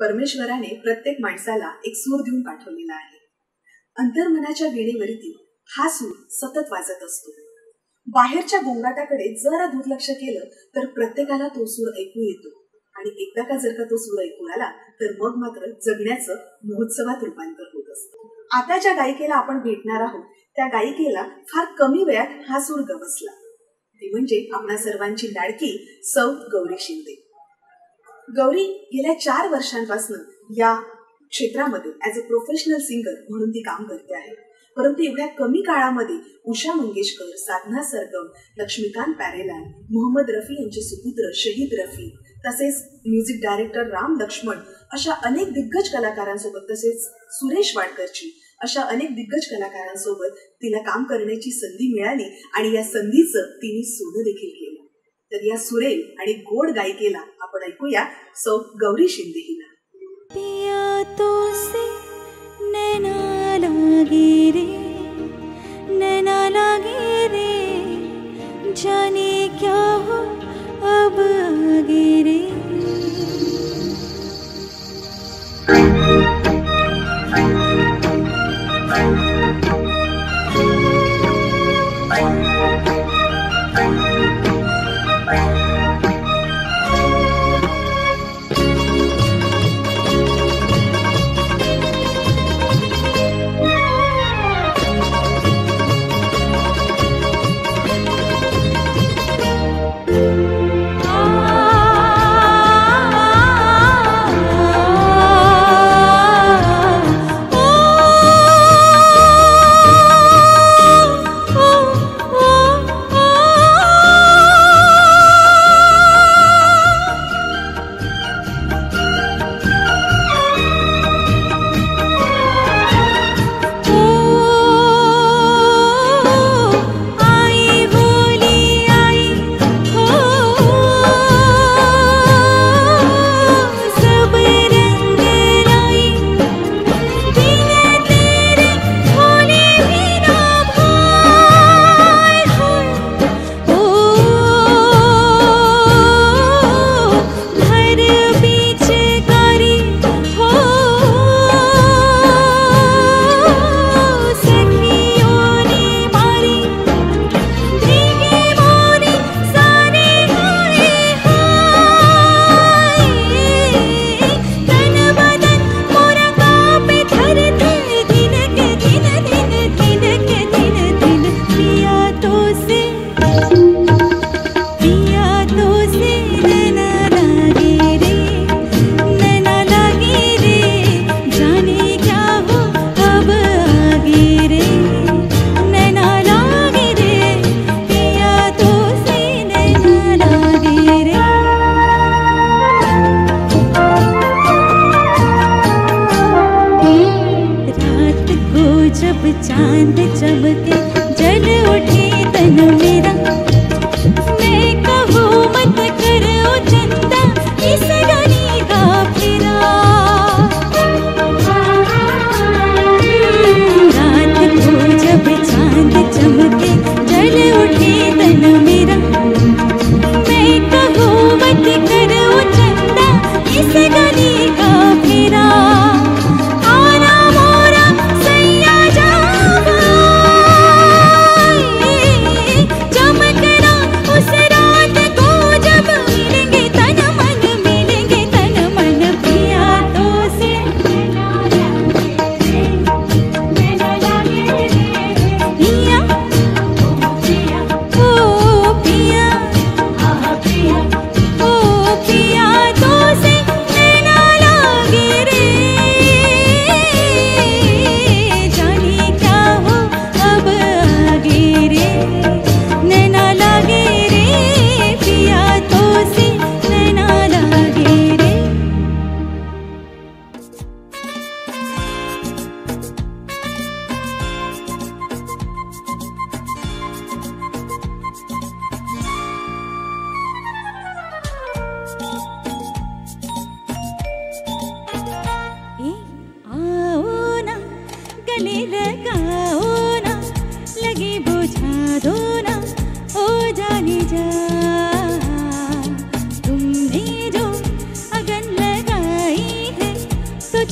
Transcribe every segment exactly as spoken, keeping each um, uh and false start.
परमेश्वराने प्रत्येक माणसाला एक सूर देऊन पाठवलेला आहे. अंतर्मनाच्या वीणेवरती हा सूर सतत वाजत असतो. बाहेरच्या गोंगाटाकडे जरा दुर्लक्ष केलं तर प्रत्येकाला तो सूर ऐकू येतो आणि एकदा का जर का तो सूर ऐकू आला तर मग मात्र जगण्याचं महोत्सवात रूपांतर होत असतं. आता ज्या गायिकेला आपण भेटणार आहोत त्या गायिकेला फार कमी वेळात हा सूर गवसला. ती म्हणजे आपणा सर्वांची लाडकी सौ गौरी शिंदे. गौरी गेल्या चार वर्षांपासून या क्षेत्रामध्ये ऍज अ प्रोफेशनल सिंगर म्हणून ती काम करते आहे. परंतु एवढ्या कमी काळामध्ये उषा मंगेशकर, साधना सरगम, लक्ष्मीकांत प्यारेलाल, मोहम्मद रफी यांचे सुपुत्र शहीद रफी, तसेच म्युझिक डायरेक्टर राम लक्ष्मण अशा अनेक दिग्गज कलाकारांसोबत, तसेच सुरेश वाडकरची अशा अनेक दिग्गज कलाकारांसोबत तिला काम करण्याची संधी मिळाली आणि या संधीचं तिने सोनं देखील केलं. तर या सुरेल आणि गोड गायिकेला आपण ऐकूया सौ गौरी शिंदे हिला. पिया तो से नैना लागे रे, नैना लागे रे, जाने क्या हो अब आगे रे.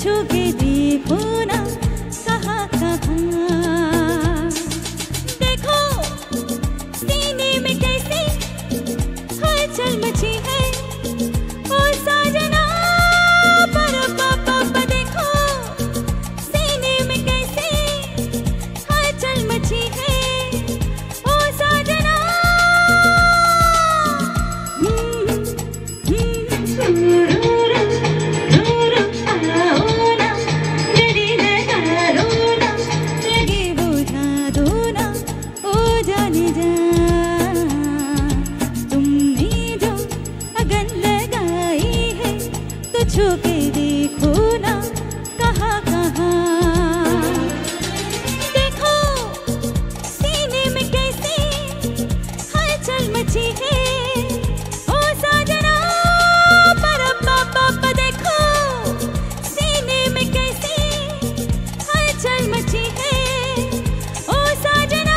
छू के देखो ना कहाँ कहाँ। देखो सीने में कैसे हलचल मची है ओ साजना पर पापा। देखो सीने में कैसे हलचल मची है ओ साजना। छू के देखो ना कहाँ कहाँ। देखो सीने में कैसे हलचल मची है ओ साजना पर पापा। देखो सीने में कैसे हलचल मची है ओ साजना।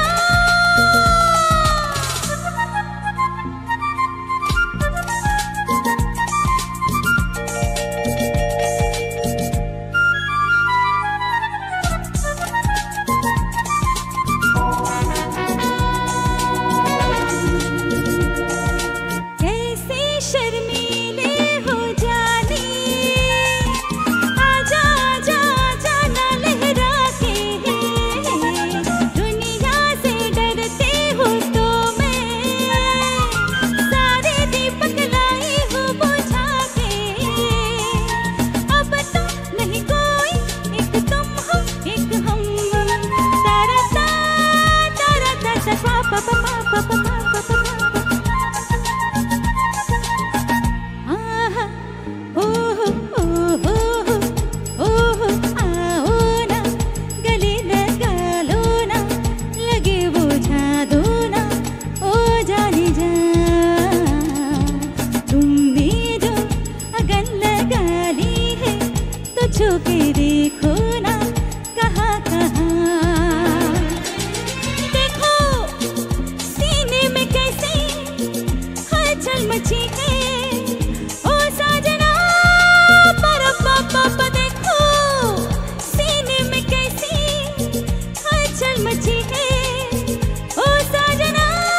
छू के देखो ना कहाँ कहाँ। देखो सीने में कैसे हलचल मची है ओ साजना पर पापा। देखो सीने में कैसे हलचल मची है ओ साजना।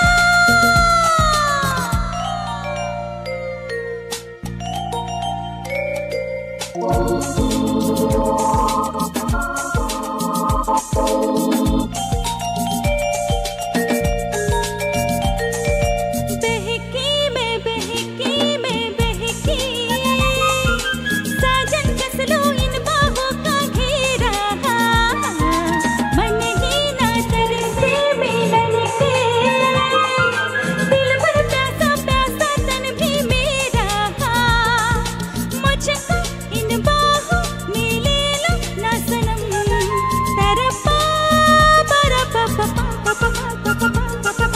बहकी में बहकी में बहकी साजन कस लो इन बाहों का घेरा। मन ही ना तरसे मिलन के दिल भर प्यासा प्यासा तन भी मेरा। मुझको इन बाहों में ले लो ना सनम तेरा पापा पापा पापा पापा पापा।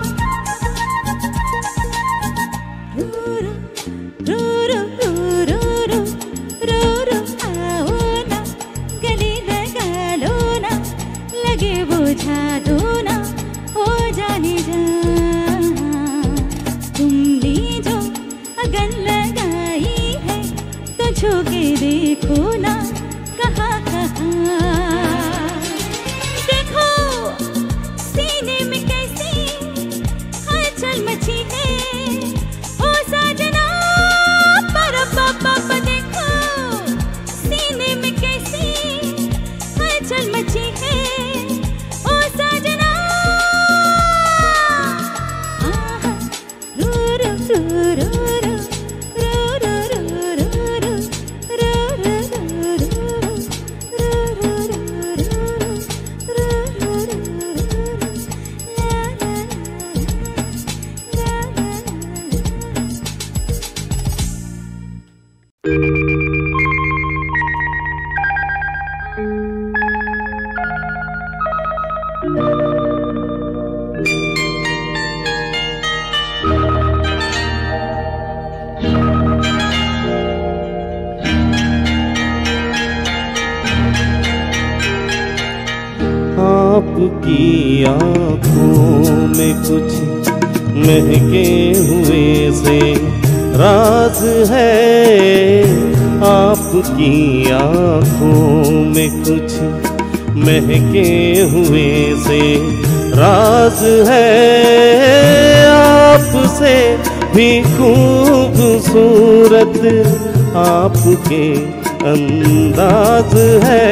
बुझा दो ना ओ जाने जा। तुमने जो अगन लगाई है तो छू के देखो ना कहाँ कहाँ। देखो सीने में कैसे हलचल मची है ओ साजना पर पापा। देखो सीने में कैसे हलचल मची है ओ साजना। आहा रू रू रू रू रू रू रू रू आपकी आँखों में कुछ महके हुए से राज है, आपकी आँखों में कुछ महके हुए से राज है, आपसे भी खूबसूरत आपके अंदाज है।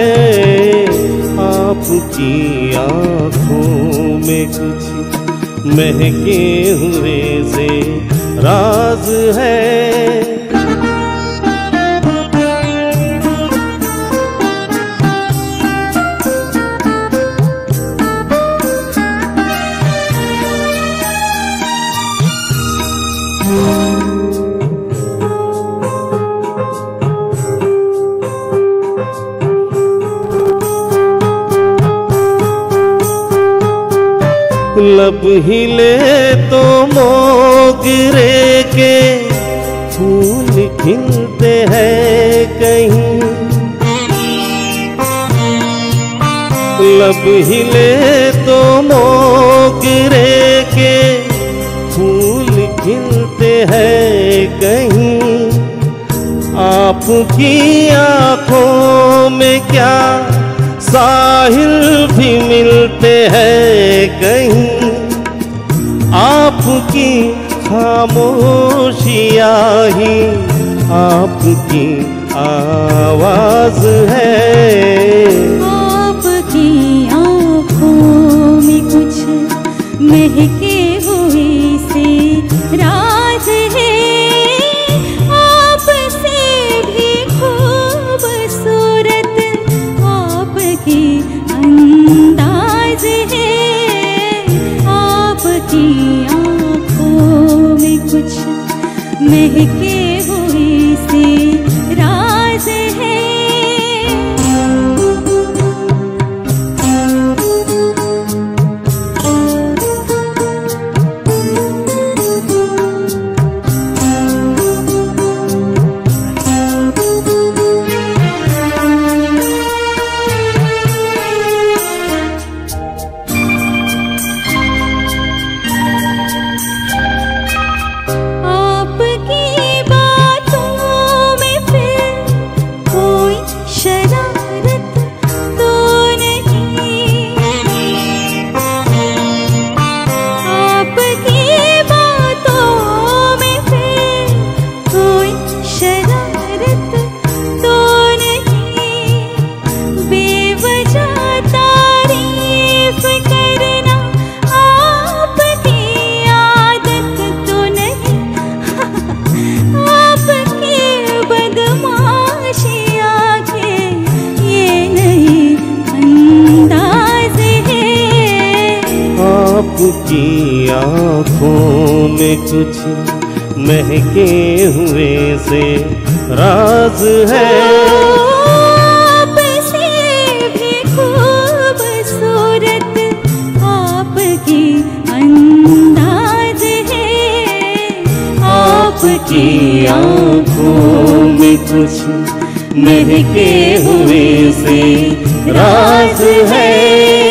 आपकी आँखों में कुछ महके हुए से राज है। लब हिले तो मोगरे के फूल खिलते हैं कहीं, लब हिले तो मोगरे के फूल खिलते हैं कहीं। आपकी आँखों में क्या साहिल भी मिलते हैं कहीं। आपकी खामोशियाँ ही आपकी आवाज है। आपकी आँखों में कुछ महके हुए से राज है, आपसे भी खूबसूरत आपकी अंदाज है। आपकी आँखों में कुछ महके हुए से राज है। आपकी आँखों में कुछ महके हुए से राज है। आपसे भी खूबसूरत आपकी अंदाज है। आपकी आँखों में कुछ महके हुए से राज है।